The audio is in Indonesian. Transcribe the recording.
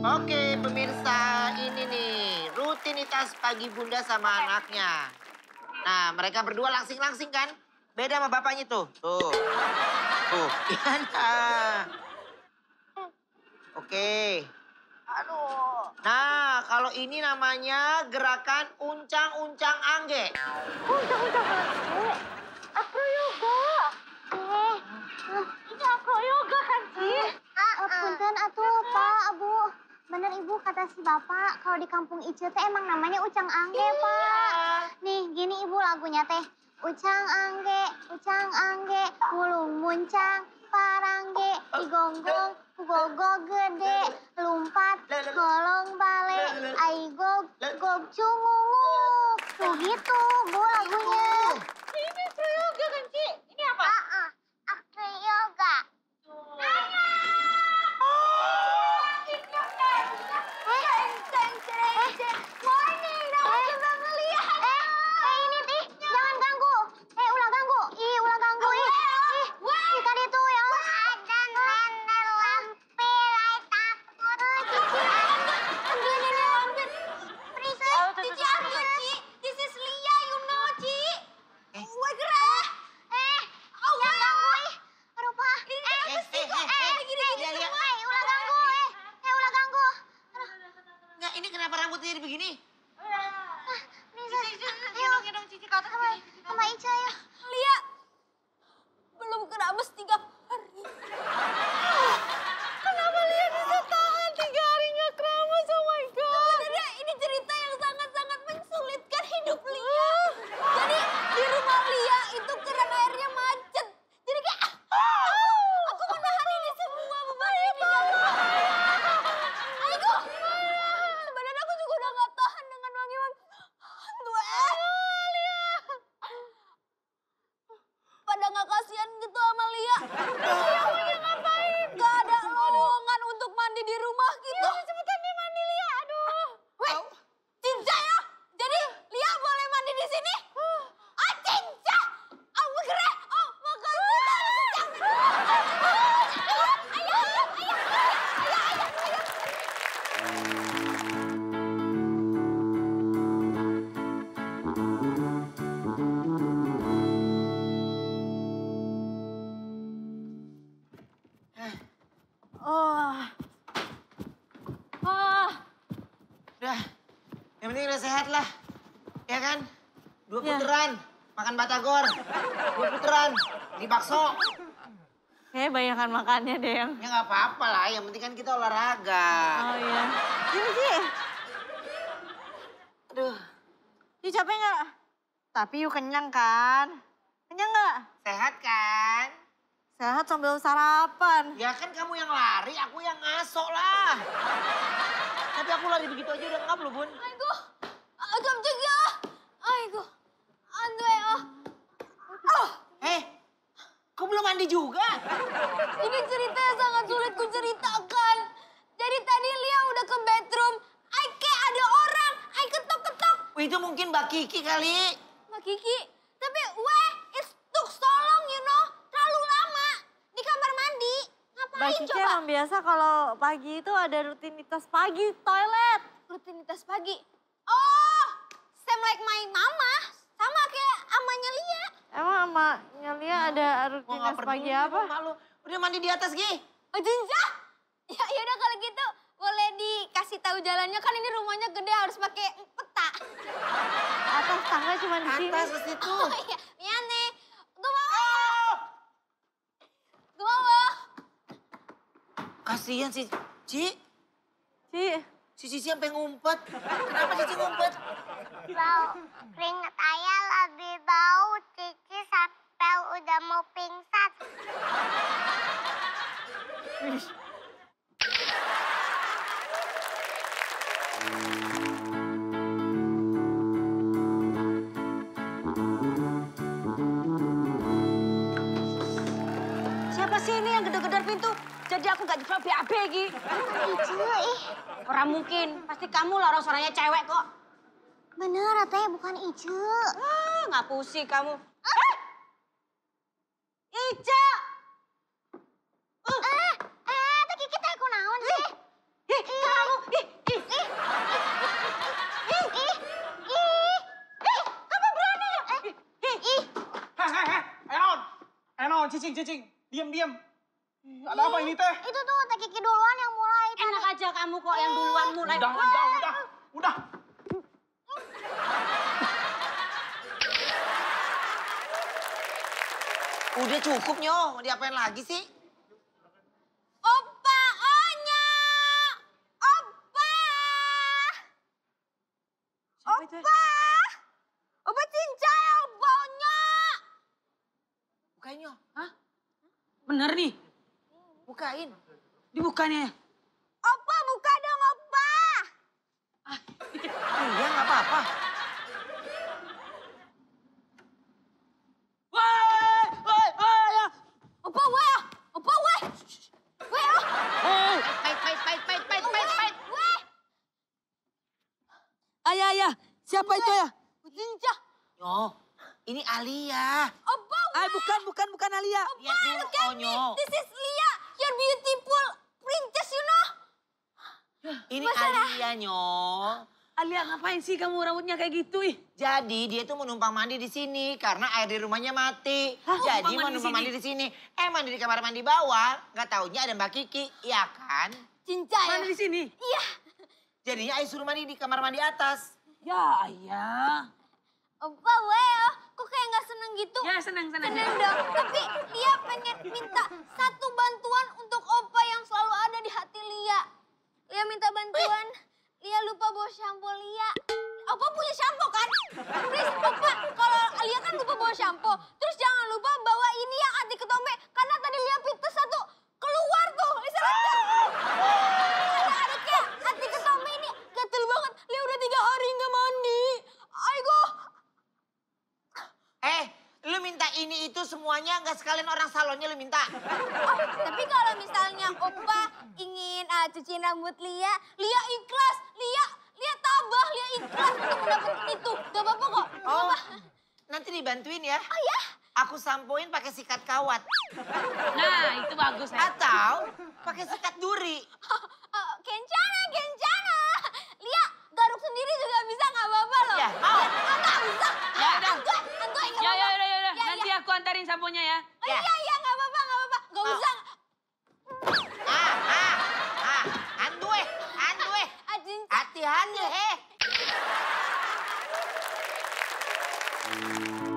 Oke, pemirsa, ini nih rutinitas pagi Bunda sama anaknya. Nah, mereka berdua langsing-langsing kan? Beda sama bapaknya tuh. Tuh. Tuh, gimana? Oke. Aduh. Nah, kalau ini namanya gerakan uncang-uncang angge. Uncang-uncang angge? Acroyoga. Ini acroyoga kan, Ci? Punten atuh, Pak, Abu. Bener Ibu kata si Bapak, kalau di kampung Ice teh emang namanya ucang angge, Pak. Nih, gini Ibu lagunya teh. Ucang angge, mulung muncang, parangge, digonggong, gogo gede, lumpat, golong bale, aigog, gog cungunguk. Tuh gitu, Bu, lagunya. Ini acroyoga kan, Ci? Ini apa? Acroyoga. Morning, dapat juga ngeliat. Ini ih, jangan ganggu. Ulah ganggu. Ulah ganggu. Ih, tadi tuh ya. Ada nenek lampir, takut. Cici. Ambil nenek lampir. Cici ambil, Ci. This is Lia, you know, Ci. Wah, gerah. Jangan ganggu, Aduh, Pak. Gini. Ulah ganggu, ulah ganggu. Nggak, ini kenapa rambutnya jadi begini? Gendong Cici ke atas sini. Sama Ica ya. Lia, belum keramas 3 hari. Kenapa Lia bisa tahan 3 hari nggak keramas? Oh my God. Sebenarnya ini cerita yang sangat-sangat mensulitkan hidup Lia. Jadi di rumah Lia itu keran airnya macet. Jadi kayak aku menahan ini semua beban ini. Aiko, sebenarnya aku juga udah nggak tahan dengan wangi-wangi. Pada nggak kasihan gitu sama Lia. Lia ngapain? Gak ada lowongan untuk mandi di rumah gitu. Cepetan nih mandi Lia, aduh. Weh, Cinca ya? Jadi Lia boleh mandi di sini? Cinca! Gereh! Makasih. Udah, yang penting udah sehat lah. Ya kan? 2 puteran, makan batagor. 2 puteran, di bakso. Kayaknya banyakan makannya deh yang. Ya nggak apa-apa lah, yang penting kan kita olahraga. Oh iya. Sini, Ci. Aduh, Ci capek nggak? Tapi yuk kenyang kan? Kenyang nggak? sehat kan? Sehat sambil sarapan. Ya kan kamu yang lari, aku yang ngaso lah. Tapi aku lari begitu aja udah ngap loh, Bun. Aigo, agam juga. Aigo, Andre, Kok belum mandi juga? Ini cerita yang sangat sulit ku ceritakan. Jadi tadi Lia udah ke bedroom. Kayak ada orang. Ketok-ketok. Itu mungkin Mbak Kiki kali. Mbak Kiki. Tapi it took so long, you know. Terlalu lama. Di kamar mandi. Ngapain Mbak Kiki coba? emang biasa kalau pagi itu ada rutinitas pagi toilet. Rutinitas pagi. Oh, same like my mama. Sama kayak amanya Lia. Emang emaknya Lia ada Gua rutinitas nggak peduli pagi apa? sama lu. Udah mandi di atas, Gi. Oh, Jinja? Ya udah kalau gitu boleh dikasih tahu jalannya, kan ini rumahnya gede harus pakai peta. Atas tangga cuma di sini. Atas ke situ. Oh iya, Miane. Gue mau. Gue mau. Kasihan si Ci. Ci, Si Cici sampai ngumpet. Kenapa Cici ngumpet? Bau keringat ayah lebih bau. Cici sampai udah mau pingsan. Siapa sih ini yang gedor-gedor pintu? Jadi aku gak jebak BAB lagi. Ice, Orang mungkin, pasti kamu lah orang suaranya cewek kok. bener Teh, bukan Ice. Ngapusi kamu. Ica! Teh Kiki teh kunaon sih? Kamu Cicing. Diam. Ada apa ini teh? Itu tuh Teh Kiki duluan yang mulai. Enak aja kamu kok yang duluan mulai. Udah. Udah cukup, Nyo. Mau diapain lagi sih? Opa Onya! Opa! Opa! Opa cincay, Opa Onya! Bukain, Nyo. Bener nih, Bukain. dibukanya. Opa buka dong, Opa! Iya, nggak apa-apa. Opa weh! Opa weh! Weh! Pait. Weh! Ayah, siapa itu ya? Cincay! Nyo, ini Alia. Opa weh! Bukan Alia. Lihat dulu, Look at oh, me! Nyo. This is Lia, your beautiful princess, you know? Ini Alia, Nyo. Alia ngapain sih kamu rambutnya kayak gitu ih? Jadi dia tuh mau numpang mandi di sini karena air di rumahnya mati. Jadi mau numpang mandi di sini. Mandi di kamar mandi bawah. Nggak taunya ada Mbak Kiki, iya kan? Cincay! Mana di sini? Iya! Jadinya Ayah suruh mandi di kamar mandi atas. Ya ayah. Opa weh! Kok kayak nggak seneng gitu? Ya senang. Seneng dong. Tapi Lia pengen minta satu bantuan untuk Opa yang selalu ada di hati Lia. Lia minta bantuan. Lia lupa bawa shampoo Lia. Opa punya shampoo kan? Please Opa, kalau Lia kan lupa bawa shampoo. Terus jangan lupa bawa ini yang anti ketombe. Karena tadi Lia pites satu keluar tuh. Bisa lihat nggak? Ada kayak anti ketombe ini. Gatel banget. Lia udah 3 hari nggak mandi. Ayo. Lu minta ini itu semuanya nggak sekalian orang salonnya lu minta. Tapi kalau misalnya Opa ingin cuci rambut Lia, Lia ikhlas, Lia tabah, Lia ikhlas untuk mendapatkan itu. Gak apa-apa kok. Oh, Opa. nanti dibantuin ya. Oh ya? Aku sampoin pakai sikat kawat. Nah itu bagus ya. Atau pakai sikat duri. Kencana. Lia garuk sendiri juga bisa nggak apa-apa loh. Ya, mau. Nggak bisa. Ya udah. Anggoy nggak Ya apa-apa. udah. Ya, Nanti ya. aku antarin samponya ya. Oh, Ya. iya nggak apa-apa. Nggak Mau. usah. Andue. Cinta. Hati-hati,